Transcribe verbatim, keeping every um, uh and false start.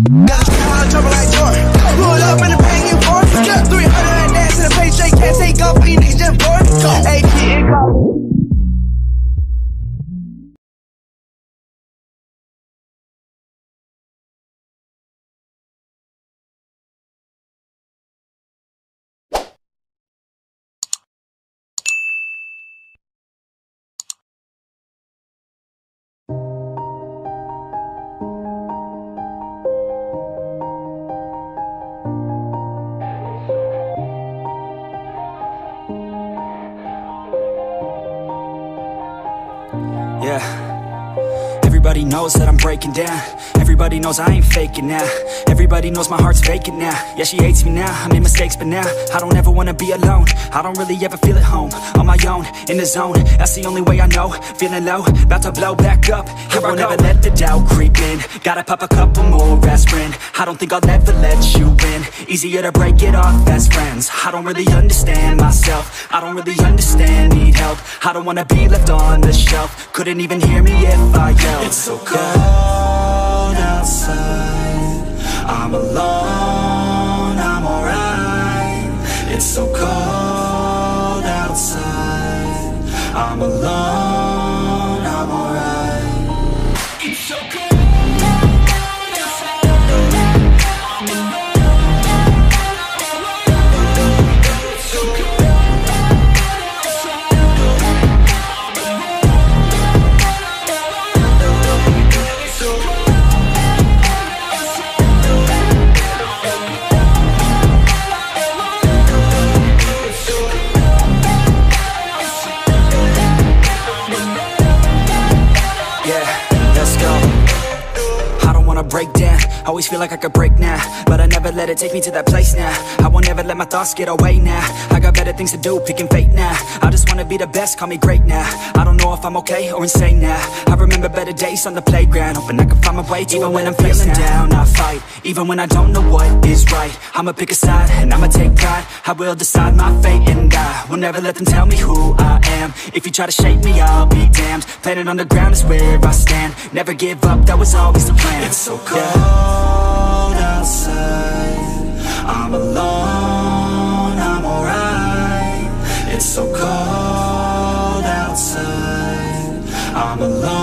Got a straight hard trouble like Jordan. Pull up in the pain, you for it. three hundred like that to the paycheck. Can't take off for you niggas just bored. A P and call. Yeah, everybody knows that I'm breaking down. Everybody knows I ain't faking now. Everybody knows my heart's vacant now. Yeah, she hates me now, I made mistakes but now I don't ever wanna be alone. I don't really ever feel at home. On my own, in the zone, that's the only way I know. Feeling low, about to blow back up. Here I won't ever let the doubt creep in. Gotta pop a couple more aspirin. I don't think I'll ever let you in. Easier to break it off best friends. I don't really understand myself. I don't really understand, need help. I don't wanna be left on the shelf. Couldn't even hear me if I yelled. It's so cold outside, I'm alone, I'm alright. It's so cold outside, I'm alone, I'm alright. It's so cold. Break down, always feel like I could break now, but I never let it take me to that place now. I won't ever let my thoughts get away now. I got better things to do, picking fate now. I just wanna be the best, call me great now. I don't know if I'm okay or insane now. I remember better days on the playground, hoping I can find my way to even when I'm feeling down, I fight, even when I don't know what is right. I'ma pick a side, and I'ma take pride. I will decide my fate, and I will never let them tell me who I am. If you try to shape me, I'll be damned. Planet on the ground is where I stand. Never give up, that was always the plan. It's so cold outside, I'm alone, I'm alright. It's so cold outside, I'm alone.